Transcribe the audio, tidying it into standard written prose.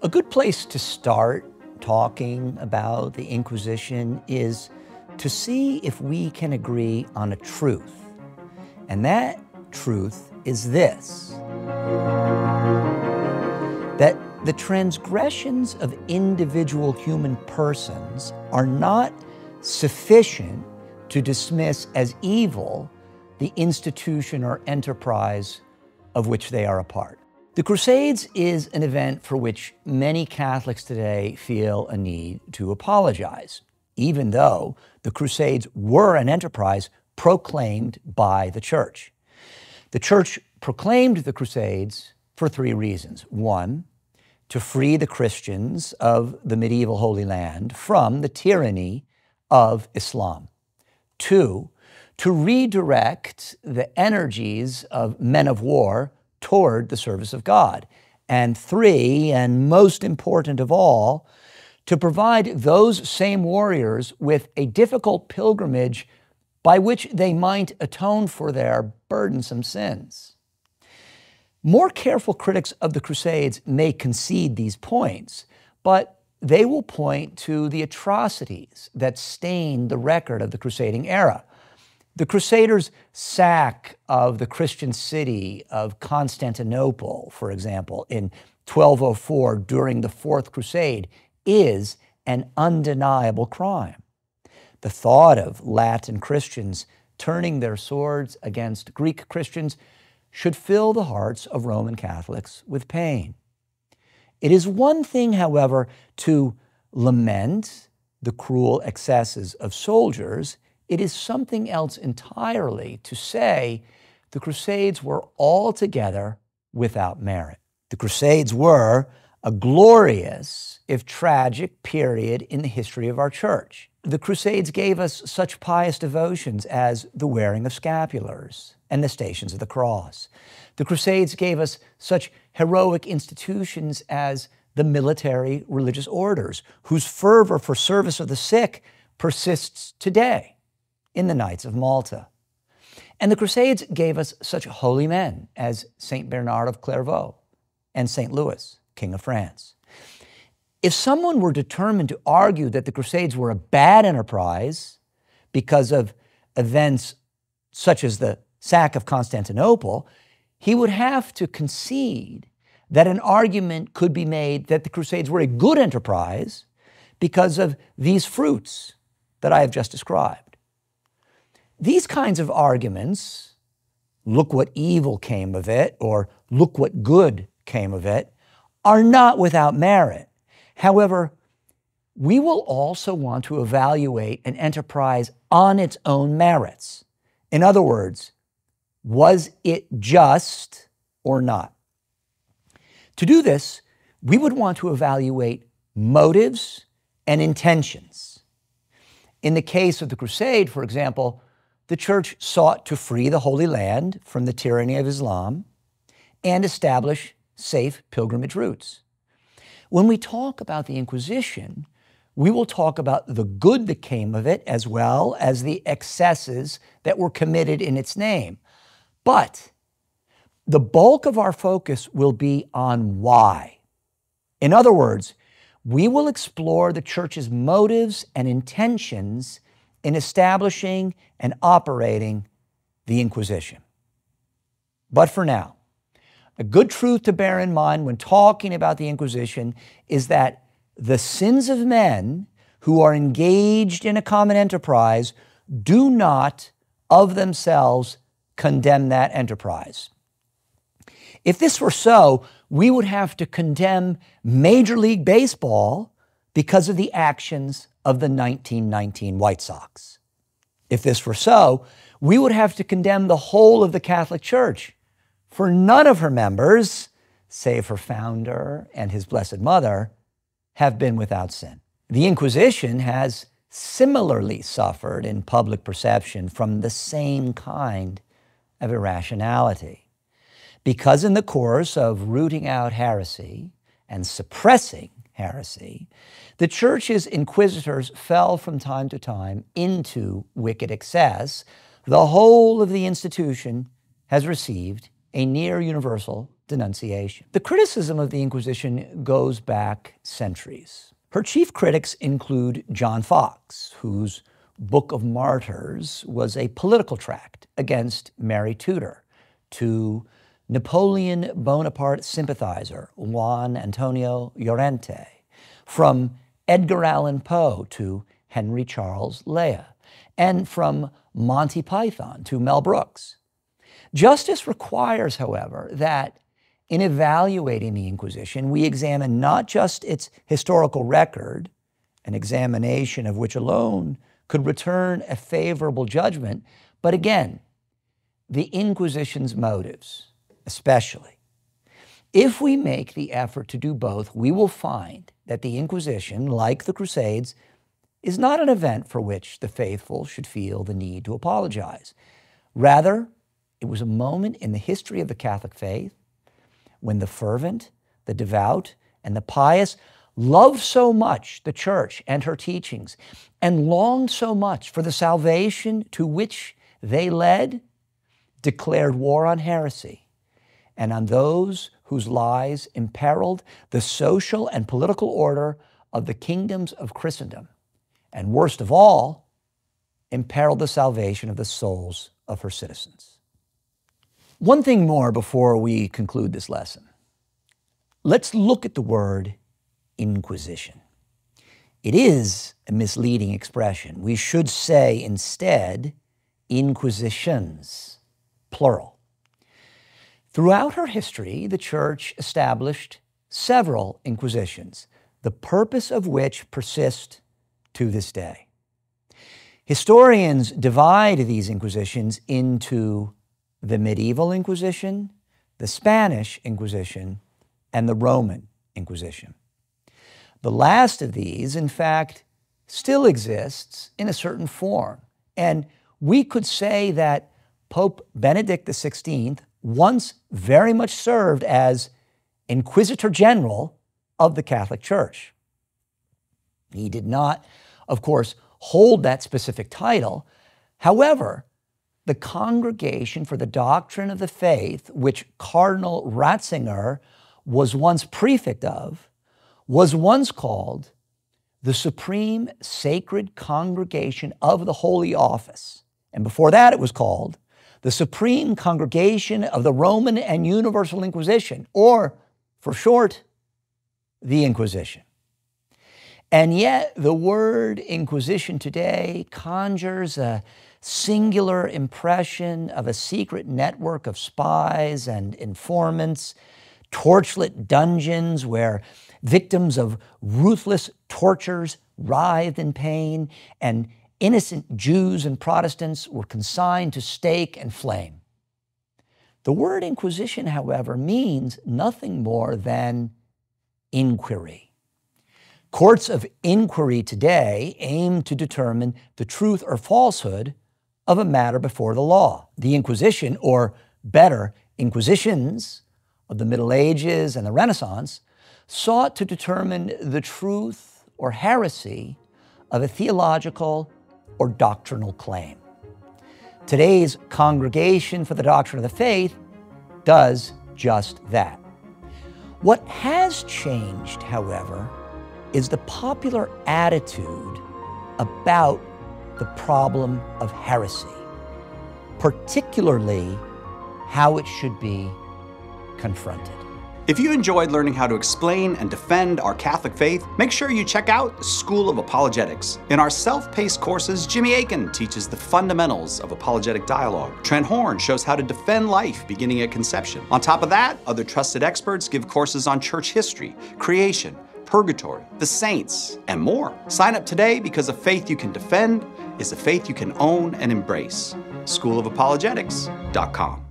A good place to start talking about the Inquisition is to see if we can agree on a truth. And that truth is this: that the transgressions of individual human persons are not sufficient to dismiss as evil the institution or enterprise of which they are a part. The Crusades is an event for which many Catholics today feel a need to apologize, even though the Crusades were an enterprise proclaimed by the Church. The Church proclaimed the Crusades for three reasons. One, to free the Christians of the medieval Holy Land from the tyranny of Islam. Two, to redirect the energies of men of war toward the service of God. And three, and most important of all, to provide those same warriors with a difficult pilgrimage by which they might atone for their burdensome sins. More careful critics of the Crusades may concede these points, but they will point to the atrocities that stained the record of the crusading era. The Crusaders' sack of the Christian city of Constantinople, for example, in 1204 during the Fourth Crusade, is an undeniable crime. The thought of Latin Christians turning their swords against Greek Christians should fill the hearts of Roman Catholics with pain. It is one thing, however, to lament the cruel excesses of soldiers. It is something else entirely to say the Crusades were altogether without merit. The Crusades were a glorious, if tragic, period in the history of our Church. The Crusades gave us such pious devotions as the wearing of scapulars and the Stations of the Cross. The Crusades gave us such heroic institutions as the military religious orders, whose fervor for service of the sick persists today in the Knights of Malta. And the Crusades gave us such holy men as Saint Bernard of Clairvaux and Saint Louis, King of France. If someone were determined to argue that the Crusades were a bad enterprise because of events such as the sack of Constantinople, he would have to concede that an argument could be made that the Crusades were a good enterprise because of these fruits that I have just described. These kinds of arguments, look what evil came of it, or look what good came of it, are not without merit. However, we will also want to evaluate an enterprise on its own merits. In other words, was it just or not? To do this, we would want to evaluate motives and intentions. In the case of the Crusade, for example, the Church sought to free the Holy Land from the tyranny of Islam and establish safe pilgrimage routes. When we talk about the Inquisition, we will talk about the good that came of it as well as the excesses that were committed in its name. But the bulk of our focus will be on why. In other words, we will explore the Church's motives and intentions in establishing and operating the Inquisition. But for now, a good truth to bear in mind when talking about the Inquisition is that the sins of men who are engaged in a common enterprise do not of themselves condemn that enterprise. If this were so, we would have to condemn Major League Baseball because of the actions of the 1919 White Sox. If this were so, we would have to condemn the whole of the Catholic Church, for none of her members, save her founder and his Blessed Mother, have been without sin. The Inquisition has similarly suffered in public perception from the same kind of irrationality, because in the course of rooting out heresy and suppressing heresy, the Church's inquisitors fell from time to time into wicked excess. The whole of the institution has received a near universal denunciation. The criticism of the Inquisition goes back centuries. Her chief critics include John Fox, whose Book of Martyrs was a political tract against Mary Tudor, to Napoleon Bonaparte sympathizer Juan Antonio Llorente, from Edgar Allan Poe to Henry Charles Lea, and from Monty Python to Mel Brooks. Justice requires, however, that in evaluating the Inquisition, we examine not just its historical record, an examination of which alone could return a favorable judgment, but again, the Inquisition's motives, especially. If we make the effort to do both, we will find that the Inquisition, like the Crusades, is not an event for which the faithful should feel the need to apologize. Rather, it was a moment in the history of the Catholic faith when the fervent, the devout, and the pious loved so much the Church and her teachings, and longed so much for the salvation to which they led, declared war on heresy and on those whose lives imperiled the social and political order of the kingdoms of Christendom, and worst of all, imperiled the salvation of the souls of her citizens. One thing more before we conclude this lesson. Let's look at the word Inquisition. It is a misleading expression. We should say instead Inquisitions, plural. Throughout her history, the Church established several Inquisitions, the purpose of which persists to this day. Historians divide these Inquisitions into the Medieval Inquisition, the Spanish Inquisition, and the Roman Inquisition. The last of these, in fact, still exists in a certain form, and we could say that Pope Benedict XVI once very much served as Inquisitor General of the Catholic Church. He did not, of course, hold that specific title. However, the Congregation for the Doctrine of the Faith, which Cardinal Ratzinger was once prefect of, was once called the Supreme Sacred Congregation of the Holy Office. And before that, it was called the Supreme Congregation of the Roman and Universal Inquisition, or for short, the Inquisition. And yet, the word Inquisition today conjures a singular impression of a secret network of spies and informants, torchlit dungeons where victims of ruthless tortures writhed in pain, and innocent Jews and Protestants were consigned to stake and flame. The word Inquisition, however, means nothing more than inquiry. Courts of inquiry today aim to determine the truth or falsehood of a matter before the law. The Inquisition, or better, Inquisitions of the Middle Ages and the Renaissance, sought to determine the truth or heresy of a theological or doctrinal claim. Today's Congregation for the Doctrine of the Faith does just that. What has changed, however, is the popular attitude about the problem of heresy, particularly how it should be confronted. If you enjoyed learning how to explain and defend our Catholic faith, make sure you check out the School of Apologetics. In our self-paced courses, Jimmy Akin teaches the fundamentals of apologetic dialogue. Trent Horn shows how to defend life beginning at conception. On top of that, other trusted experts give courses on church history, creation, purgatory, the saints, and more. Sign up today because a faith you can defend is a faith you can own and embrace. SchoolofApologetics.com.